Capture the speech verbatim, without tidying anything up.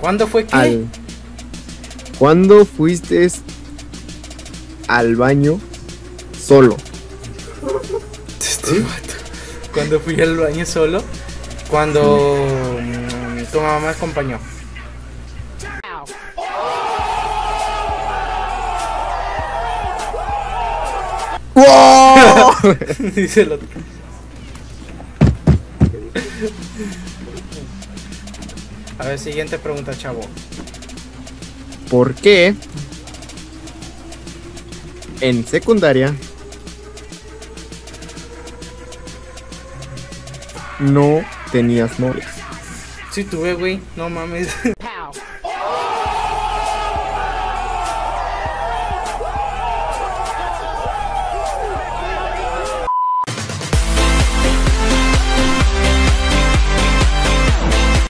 ¿Cuándo fue qué? Al... ¿Cuándo fuiste al baño solo? Este vato. ¿Cuándo fui al baño solo? Cuando mm, tu mamá me acompañó. ¡Wow! Dice el otro. A ver, siguiente pregunta, chavo. ¿Por qué en secundaria no tenías novia? Sí tuve, güey, no mames.